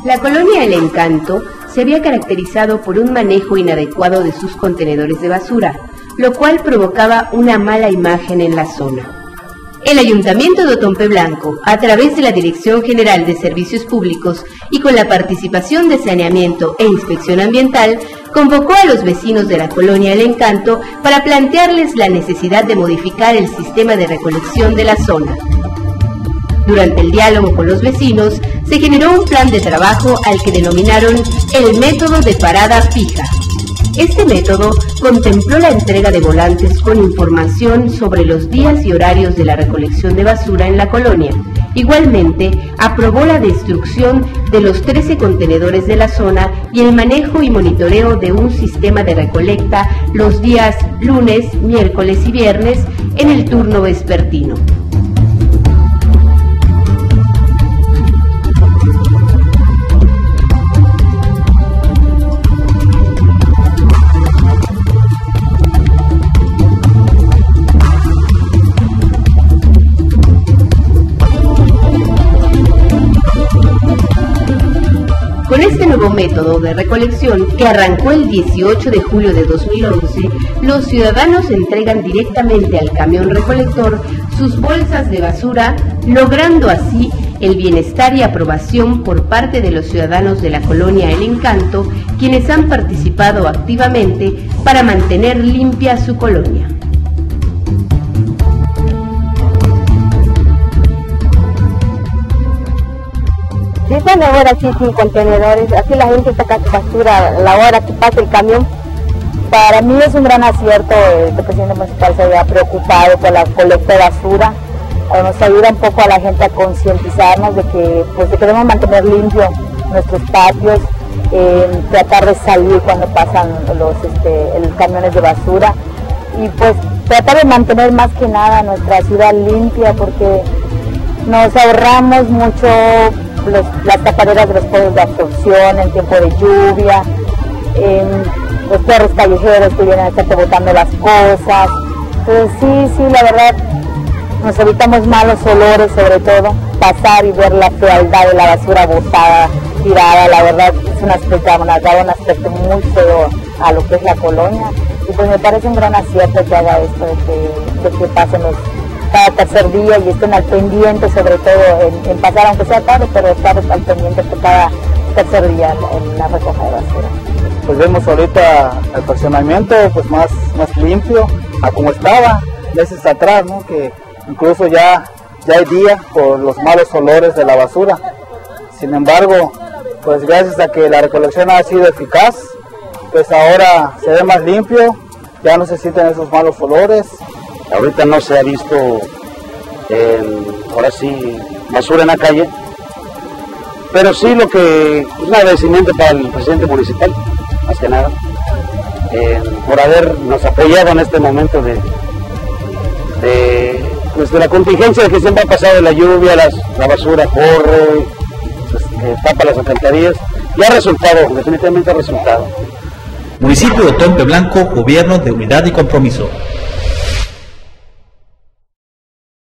La colonia El Encanto se había caracterizado por un manejo inadecuado de sus contenedores de basura, lo cual provocaba una mala imagen en la zona. El Ayuntamiento de Otompe Blanco, a través de la Dirección General de Servicios Públicos y con la participación de Saneamiento e Inspección Ambiental, convocó a los vecinos de la colonia El Encanto para plantearles la necesidad de modificar el sistema de recolección de la zona. Durante el diálogo con los vecinos, se generó un plan de trabajo al que denominaron el método de parada fija. Este método contempló la entrega de volantes con información sobre los días y horarios de la recolección de basura en la colonia. Igualmente, aprobó la destrucción de los 13 contenedores de la zona y el manejo y monitoreo de un sistema de recolecta los días lunes, miércoles y viernes en el turno vespertino. Con este nuevo método de recolección, que arrancó el 18 de julio de 2011, los ciudadanos entregan directamente al camión recolector sus bolsas de basura, logrando así el bienestar y aprobación por parte de los ciudadanos de la colonia El Encanto, quienes han participado activamente para mantener limpia su colonia. Sí, bueno, ahora sí, sin contenedores, así la gente saca su basura a la hora que pasa el camión. Para mí es un gran acierto el presidente municipal se haya preocupado por la colecta de basura. Nos ayuda un poco a la gente a concientizarnos de que pues, debemos mantener limpios nuestros patios, tratar de salir cuando pasan los camiones de basura y pues tratar de mantener más que nada nuestra ciudad limpia, porque nos ahorramos mucho las tapaderas de los pozos de absorción en tiempo de lluvia, los perros callejeros que vienen a estarte botando las cosas. Entonces sí, la verdad, nos evitamos malos olores, sobre todo, pasar y ver la fealdad de la basura botada, tirada. La verdad es un aspecto muy feo a lo que es la colonia, y pues me parece un gran acierto que haga esto, de que pasen cada tercer día y estén al pendiente, sobre todo en pasar, aunque sea tarde, pero estar al pendiente de cada tercer día en la recoja de basura. Pues vemos ahorita el fraccionamiento pues más limpio a como estaba meses atrás, ¿no? Que incluso ya hay días por los malos olores de la basura. Sin embargo, pues gracias a que la recolección ha sido eficaz, pues ahora se ve más limpio, ya no se sienten esos malos olores. Ahorita no se ha visto, ahora sí, basura en la calle, pero sí lo que es un agradecimiento para el presidente municipal, más que nada, por habernos apoyado en este momento de la contingencia que siempre ha pasado, la lluvia, la basura corre, tapa las alcantarillas, y ha resultado, definitivamente ha resultado. Municipio de Otompe Blanco, Gobierno de Unidad y Compromiso.